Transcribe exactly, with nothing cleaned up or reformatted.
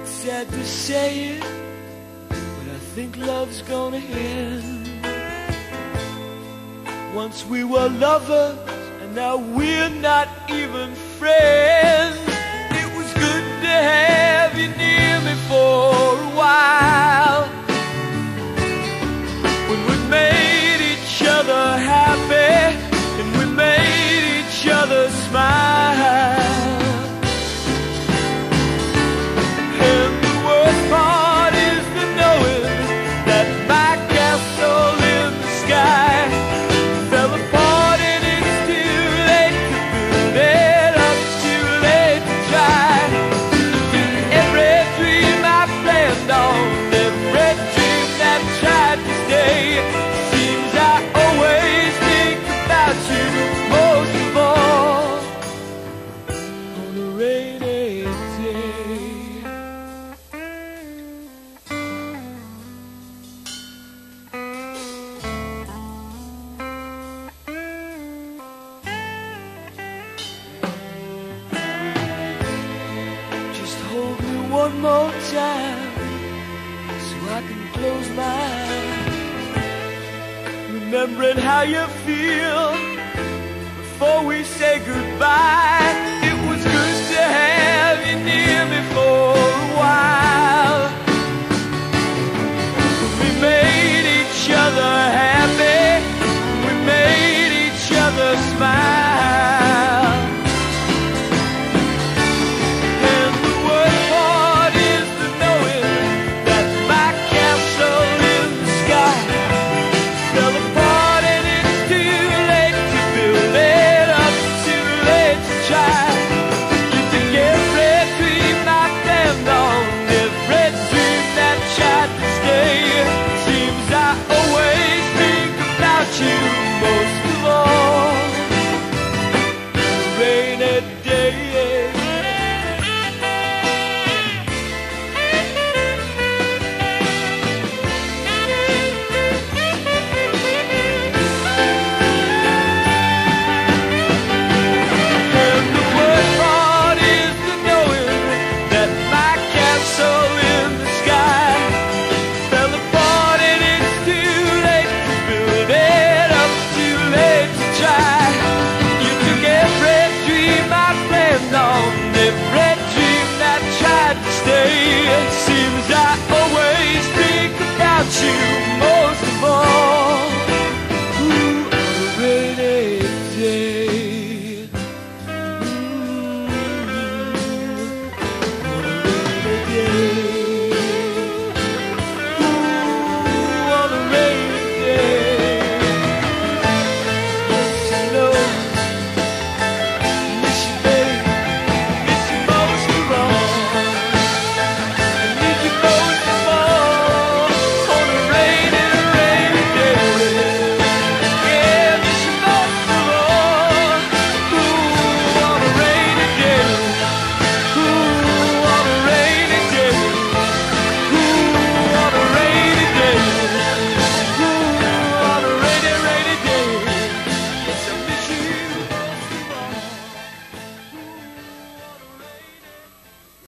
Sad to say it, but I think love's gonna end. Once we were lovers, and now we're not even friends. It was good to have you near me for a while, when we made each other happy, and we made each other smile. One more time, so I can close my eyes, remembering how you feel before we say goodbye. It was good to have you near me for a while. We made each other happy, we made each other smile. Seems I always think about you